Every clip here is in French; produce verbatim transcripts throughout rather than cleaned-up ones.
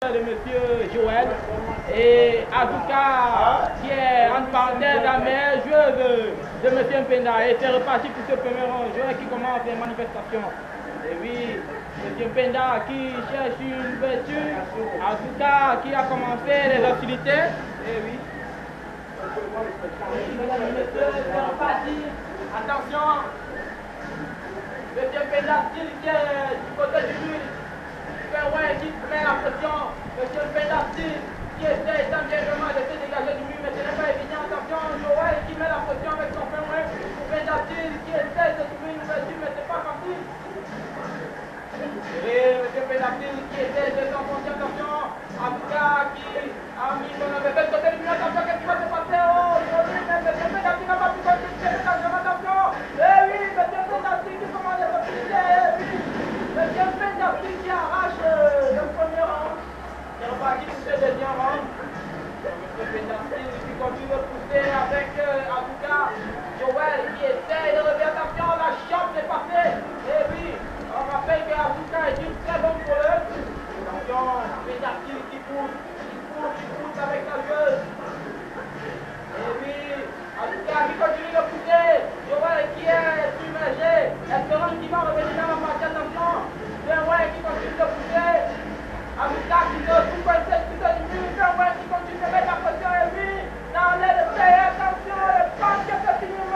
De monsieur Joël et Azouka qui est en parenthèse la meilleure joueuse de monsieur Mpenda et c'est reparti pour ce premier joueur qui commence les manifestations. Et oui, monsieur Mpenda qui cherche une ouverture, Azouka qui a commencé les hostilités. Et oui, c'est reparti. Attention, monsieur Mpenda qui est du côté du mur. Ouais, qui met la pression, monsieur Pendasti qui essaie d'engagement de se dégager du mur, mais ce n'est pas évident. Attention, Joël qui met la pression avec son frère pour Pendasti qui essaie de trouver une ouverture, mais ce n'est pas facile. Et monsieur Pendasti qui essaie de s'enfoncer, attention, en tout cas qui a mis son adversaire de côté du mur, attention, qu'est-ce qui va se passer? Oh, aujourd'hui, mais monsieur Pendasti n'a pas pu continuer l'engagement, attention. Eh oui, monsieur Pendasti qui commande les hostilités, eh oui. Monsieur Pendasti qui arrache euh, le premier round. C'est reparti pour ce deuxième round. Monsieur Pendasti qui continue de pousser avec euh, en tout cas Joël qui essaie de relever. Attention, la chope est passée. Et oui, on rappelle que Azouka est une très bonne voleuse. Attention, Pendasti qui pousse, qui pousse, qui pousse avec la joueuse. Et oui, Azouka qui continue de pousser. Joël qui est submergé. Espérons qu'il va revenir dans la partie. Attention, Joël qui continue de pousser. Azouka qui ne trouve pas cette putain du mur. Joël qui continue de mettre la pression. Et oui, dans l'aile de paix. Attention, le pan qui continue.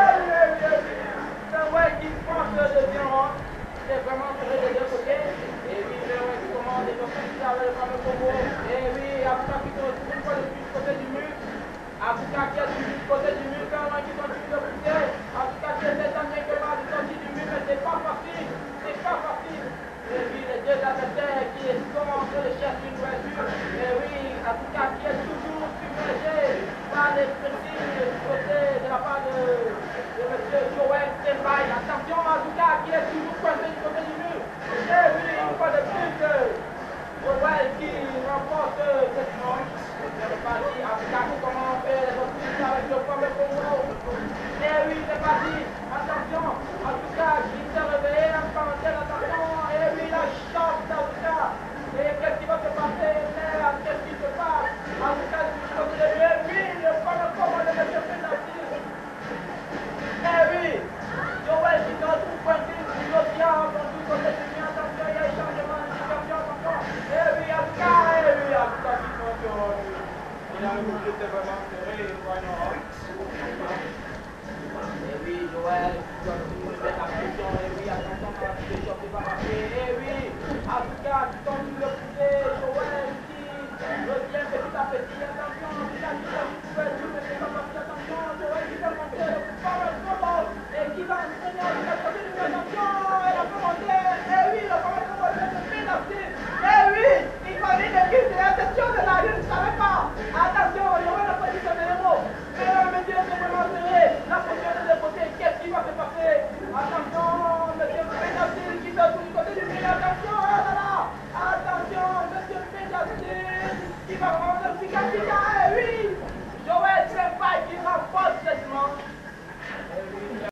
Joël qui pense le deuxième rang. C'est vraiment serré des deux côtés. Et oui, Joël qui commence et donc qui avec le fameux combo. Et oui, Azouka qui se retrouve une fois de plus du côté du mur. Azouka qui est du côté du mur. Joël qui continue de pousser. Azouka qui essaie tant bien que mal de sortir du mur, mais c'est pas facile. C'est pas facile. Et oui, les deux adversaires qui sont en train de chercher une ouverture. Et oui, Azouka qui est toujours submergé par les pressings du côté de la part de, de M. Joël Sembay. Attention, Azouka qui est toujours coincé du côté du mur. Et oui, une fois de plus, Joël qui remporte cette manche. C'est reparti, Azouka qui commence à faire les hostilités avec le premier combo. Et oui, c'est parti. Attention, Azouka qui s'est réveillé en parenthèse, attention. Et oui, la chance d'Azouka. Et qu'est-ce qui va se passer? Merde, qu'est-ce qui se passe? Azouka du côté de lui. Et oui, le premier combo de M. Pendasti. Et oui, Joël qui se retrouve pointé du Lotia, du côté du mien. Attention, il y a un changement de situation, attention. Et oui, Azouka, et oui, Azouka qui se retrouve. Il a vu que c'était vraiment serré, il voit une orange. Et oui, Joël qui continue de mettre la pression. Et oui, attention, quand la pression n'est pas marquée. Et oui, Azouka qui continue de pousser. Joël qui revient petit à petit. Attention, Azouka qui a une couverture, mais c'est pas facile. Attention, Joël qui va monter le fameux combo. Et qui va entraîner Azouka côté du mur. Attention.